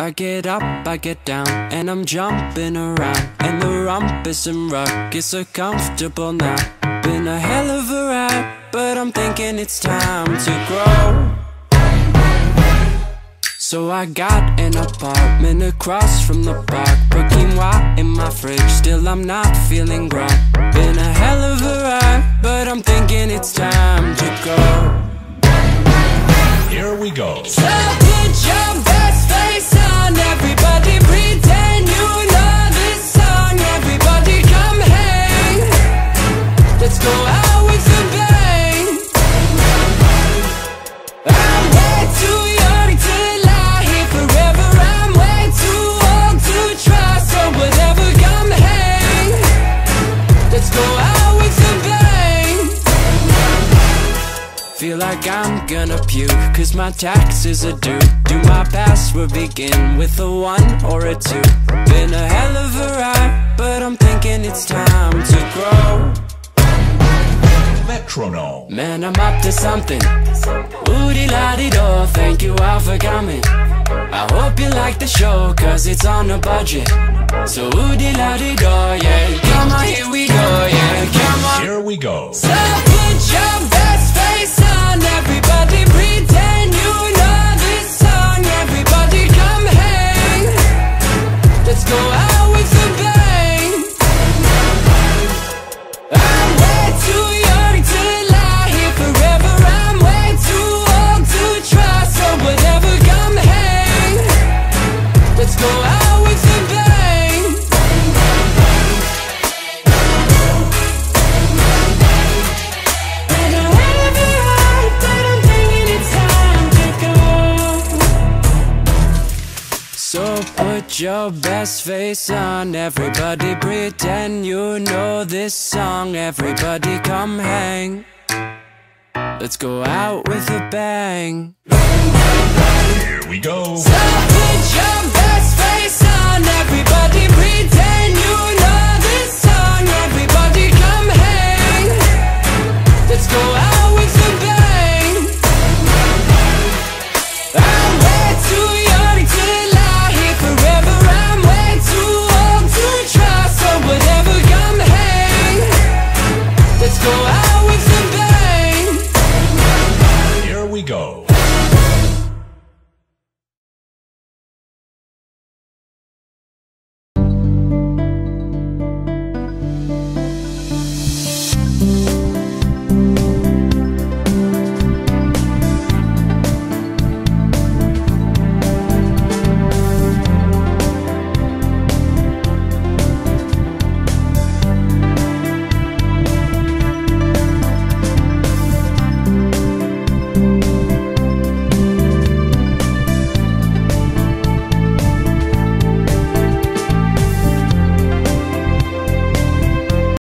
I get up, I get down, and I'm jumping around. And the rumpus and ruckus are comfortable now. Been a hell of a ride, but I'm thinking it's time to grow. So I got an apartment across from the park. Put quinoa in my fridge, still I'm not feeling grown. Been a hell of a ride, but I'm thinking it's time to go. Here we go. So put your best face on, everybody pretend you know this song. Everybody come hang, let's go out with a bang. I'm way too young to lie here forever, I'm way too old to try. So whatever, come hang, let's go out with a bang. Feel like I'm gonna puke, cause my taxes are due. Do my password begin with a 1 or a 2? Been a hell of a ride, but I'm thinking it's time to grow. Metronome. Man, I'm up to something. Ooh-dee-la-dee-do, thank you all for coming. I hope you like the show, cause it's on a budget. So ooh-dee-la-dee-do, yeah. Come on, here we go, yeah. Come on. Here we go. So put your best face on, everybody pretend you know this song. Everybody come hang, let's go out with a bang. I'm way too young to lie here forever, I'm way too old to try. So whatever, come hang, let's go out with a bang. So put your best face on, everybody pretend you know this song. Everybody come hang, let's go out with a bang. Here we go. So put your best face on, everybody pretend you know this song. Everybody come